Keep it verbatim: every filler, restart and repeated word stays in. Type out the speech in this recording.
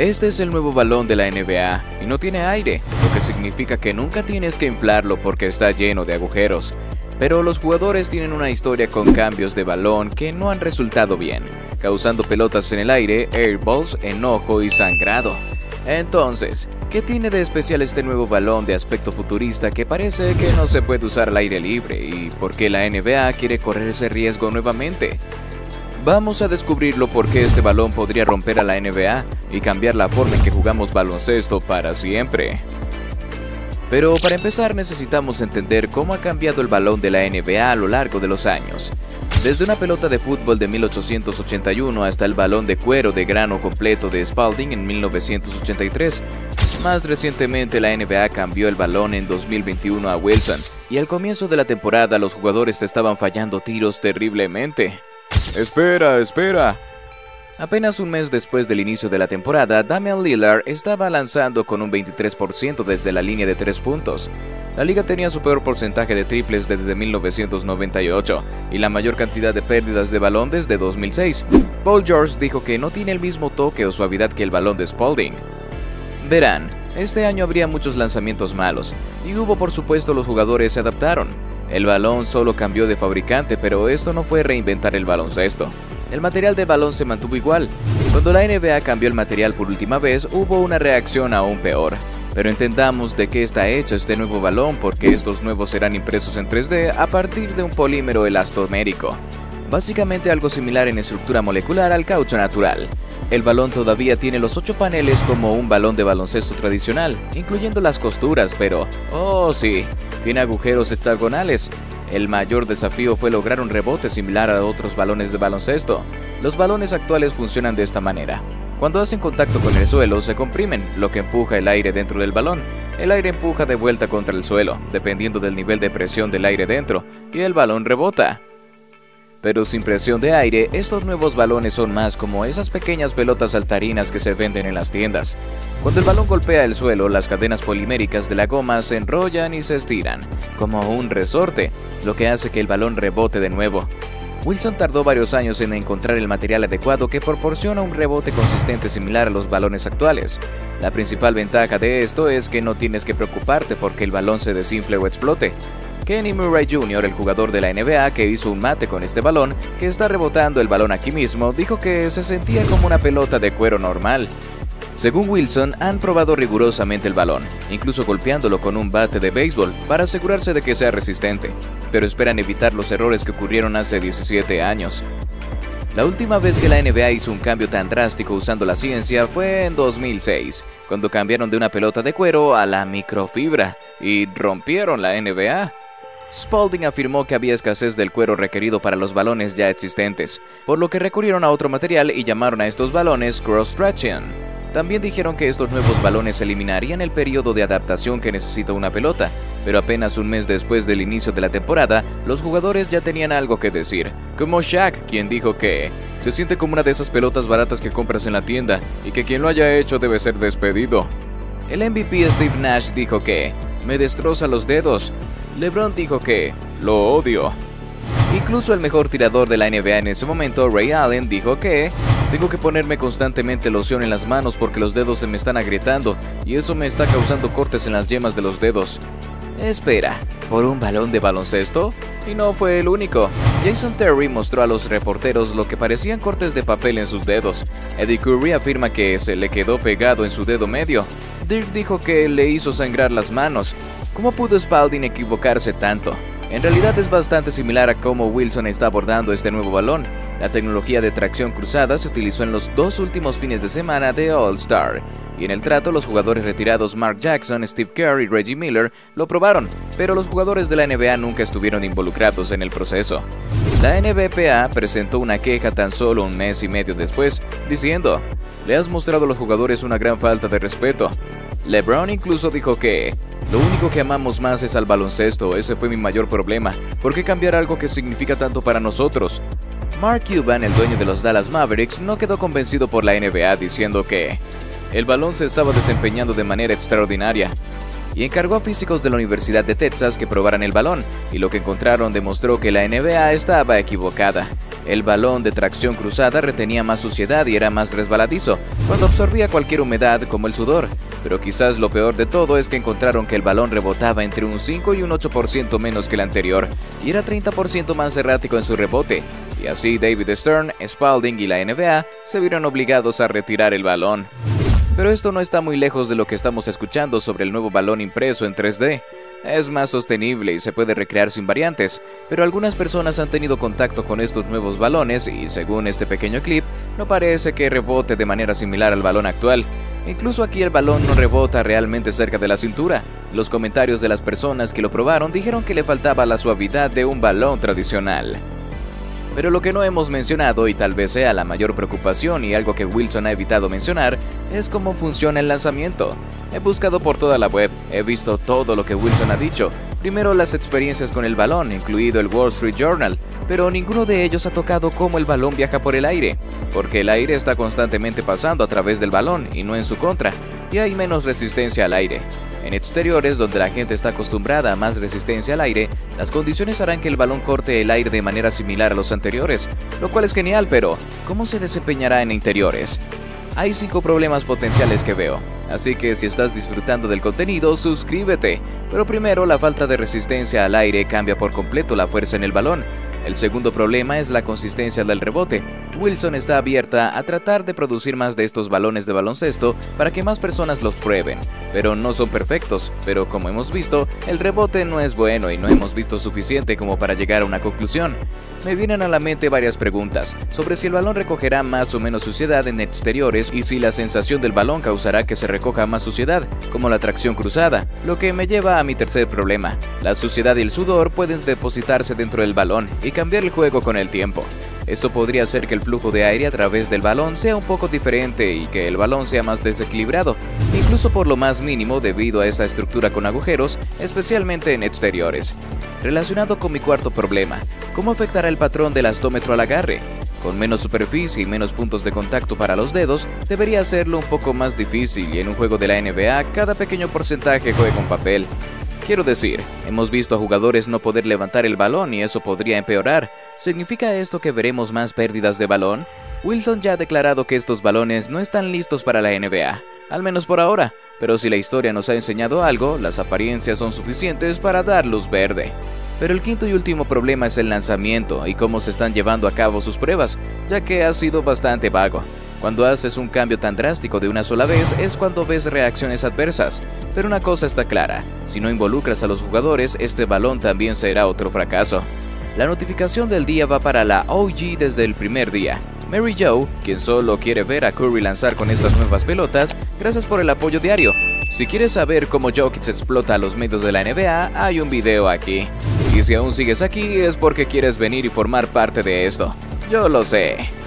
Este es el nuevo balón de la N B A y no tiene aire, lo que significa que nunca tienes que inflarlo porque está lleno de agujeros. Pero los jugadores tienen una historia con cambios de balón que no han resultado bien, causando pelotas en el aire, airballs, enojo y sangrado. Entonces, ¿qué tiene de especial este nuevo balón de aspecto futurista que parece que no se puede usar al aire libre y por qué la N B A quiere correr ese riesgo nuevamente? Vamos a descubrirlo porque este balón podría romper a la N B A y cambiar la forma en que jugamos baloncesto para siempre. Pero para empezar necesitamos entender cómo ha cambiado el balón de la N B A a lo largo de los años. Desde una pelota de fútbol de mil ochocientos ochenta y uno hasta el balón de cuero de grano completo de Spalding en mil novecientos ochenta y tres. Más recientemente la N B A cambió el balón en dos mil veintiuno a Wilson, y al comienzo de la temporada los jugadores estaban fallando tiros terriblemente. ¡Espera, espera! Apenas un mes después del inicio de la temporada, Damian Lillard estaba lanzando con un veintitrés por ciento desde la línea de tres puntos. La liga tenía su peor porcentaje de triples desde mil novecientos noventa y ocho y la mayor cantidad de pérdidas de balón desde dos mil seis. Paul George dijo que no tiene el mismo toque o suavidad que el balón de Spalding. Verán, este año habría muchos lanzamientos malos, y hubo por supuesto los jugadores se adaptaron. El balón solo cambió de fabricante, pero esto no fue reinventar el baloncesto. El material de balón se mantuvo igual. Cuando la N B A cambió el material por última vez, hubo una reacción aún peor. Pero entendamos de qué está hecho este nuevo balón porque estos nuevos serán impresos en tres D a partir de un polímero elastomérico. Básicamente algo similar en estructura molecular al caucho natural. El balón todavía tiene los ocho paneles como un balón de baloncesto tradicional, incluyendo las costuras, pero, oh sí, tiene agujeros hexagonales. El mayor desafío fue lograr un rebote similar a otros balones de baloncesto. Los balones actuales funcionan de esta manera. Cuando hacen contacto con el suelo, se comprimen, lo que empuja el aire dentro del balón. El aire empuja de vuelta contra el suelo, dependiendo del nivel de presión del aire dentro, y el balón rebota. Pero sin presión de aire, estos nuevos balones son más como esas pequeñas pelotas saltarinas que se venden en las tiendas. Cuando el balón golpea el suelo, las cadenas poliméricas de la goma se enrollan y se estiran, como un resorte, lo que hace que el balón rebote de nuevo. Wilson tardó varios años en encontrar el material adecuado que proporciona un rebote consistente similar a los balones actuales. La principal ventaja de esto es que no tienes que preocuparte porque el balón se desinfle o explote. Kenny Murray junior, el jugador de la N B A que hizo un mate con este balón, que está rebotando el balón aquí mismo, dijo que se sentía como una pelota de cuero normal. Según Wilson, han probado rigurosamente el balón, incluso golpeándolo con un bate de béisbol, para asegurarse de que sea resistente, pero esperan evitar los errores que ocurrieron hace diecisiete años. La última vez que la N B A hizo un cambio tan drástico usando la ciencia fue en dos mil seis, cuando cambiaron de una pelota de cuero a la microfibra, y rompieron la N B A. Spalding afirmó que había escasez del cuero requerido para los balones ya existentes, por lo que recurrieron a otro material y llamaron a estos balones cross-stretching. También dijeron que estos nuevos balones eliminarían el periodo de adaptación que necesita una pelota, pero apenas un mes después del inicio de la temporada, los jugadores ya tenían algo que decir, como Shaq, quien dijo que se siente como una de esas pelotas baratas que compras en la tienda y que quien lo haya hecho debe ser despedido. El M V P Steve Nash dijo que me destroza los dedos. LeBron dijo que lo odio. Incluso el mejor tirador de la N B A en ese momento, Ray Allen, dijo que tengo que ponerme constantemente loción en las manos porque los dedos se me están agrietando y eso me está causando cortes en las yemas de los dedos. Espera, ¿por un balón de baloncesto? Y no fue el único. Jason Terry mostró a los reporteros lo que parecían cortes de papel en sus dedos. Eddie Curry afirma que se le quedó pegado en su dedo medio. Dirk dijo que le hizo sangrar las manos. ¿Cómo pudo Spalding equivocarse tanto? En realidad es bastante similar a cómo Wilson está abordando este nuevo balón. La tecnología de tracción cruzada se utilizó en los dos últimos fines de semana de All-Star, y en el trato los jugadores retirados Mark Jackson, Steve Kerr y Reggie Miller lo probaron, pero los jugadores de la N B A nunca estuvieron involucrados en el proceso. La N B P A presentó una queja tan solo un mes y medio después, diciendo, le has mostrado a los jugadores una gran falta de respeto. LeBron incluso dijo que lo único que amamos más es al baloncesto, ese fue mi mayor problema, ¿por qué cambiar algo que significa tanto para nosotros? Mark Cuban, el dueño de los Dallas Mavericks, no quedó convencido por la N B A diciendo que el balón se estaba desempeñando de manera extraordinaria. y encargó a físicos de la Universidad de Texas que probaran el balón, y lo que encontraron demostró que la N B A estaba equivocada. El balón de tracción cruzada retenía más suciedad y era más resbaladizo, cuando absorbía cualquier humedad como el sudor. Pero quizás lo peor de todo es que encontraron que el balón rebotaba entre un cinco y un ocho por ciento menos que el anterior, y era treinta por ciento más errático en su rebote. Y así David Stern, Spalding y la N B A se vieron obligados a retirar el balón. Pero esto no está muy lejos de lo que estamos escuchando sobre el nuevo balón impreso en tres D. Es más sostenible y se puede recrear sin variantes, pero algunas personas han tenido contacto con estos nuevos balones y, según este pequeño clip, no parece que rebote de manera similar al balón actual. Incluso aquí el balón no rebota realmente cerca de la cintura. Los comentarios de las personas que lo probaron dijeron que le faltaba la suavidad de un balón tradicional. Pero lo que no hemos mencionado, y tal vez sea la mayor preocupación y algo que Wilson ha evitado mencionar, es cómo funciona el lanzamiento. He buscado por toda la web, he visto todo lo que Wilson ha dicho. Primero las experiencias con el balón, incluido el Wall Street Journal, pero ninguno de ellos ha tocado cómo el balón viaja por el aire, porque el aire está constantemente pasando a través del balón y no en su contra, y hay menos resistencia al aire. En exteriores, donde la gente está acostumbrada a más resistencia al aire, las condiciones harán que el balón corte el aire de manera similar a los anteriores, lo cual es genial, pero ¿cómo se desempeñará en interiores? Hay cinco problemas potenciales que veo, así que si estás disfrutando del contenido, suscríbete. Pero primero, la falta de resistencia al aire cambia por completo la fuerza en el balón. El segundo problema es la consistencia del rebote. Wilson está abierta a tratar de producir más de estos balones de baloncesto para que más personas los prueben, pero no son perfectos. Pero como hemos visto, el rebote no es bueno y no hemos visto suficiente como para llegar a una conclusión. Me vienen a la mente varias preguntas sobre si el balón recogerá más o menos suciedad en exteriores y si la sensación del balón causará que se recoja más suciedad, como la tracción cruzada, lo que me lleva a mi tercer problema. La suciedad y el sudor pueden depositarse dentro del balón y cambiar el juego con el tiempo. Esto podría hacer que el flujo de aire a través del balón sea un poco diferente y que el balón sea más desequilibrado, incluso por lo más mínimo debido a esa estructura con agujeros, especialmente en exteriores. Relacionado con mi cuarto problema, ¿cómo afectará el patrón del astómetro al agarre? Con menos superficie y menos puntos de contacto para los dedos, debería hacerlo un poco más difícil y en un juego de la N B A cada pequeño porcentaje juega un papel. Quiero decir, hemos visto a jugadores no poder levantar el balón y eso podría empeorar. ¿Significa esto que veremos más pérdidas de balón? Wilson ya ha declarado que estos balones no están listos para la N B A, al menos por ahora, pero si la historia nos ha enseñado algo, las apariencias son suficientes para dar luz verde. Pero el quinto y último problema es el lanzamiento y cómo se están llevando a cabo sus pruebas, ya que ha sido bastante vago. Cuando haces un cambio tan drástico de una sola vez es cuando ves reacciones adversas. Pero una cosa está clara, si no involucras a los jugadores, este balón también será otro fracaso. La notificación del día va para la O G desde el primer día. Mary Jo, quien solo quiere ver a Curry lanzar con estas nuevas pelotas, gracias por el apoyo diario. Si quieres saber cómo Jokic explota a los medios de la N B A, hay un video aquí. Y si aún sigues aquí es porque quieres venir y formar parte de esto. Yo lo sé.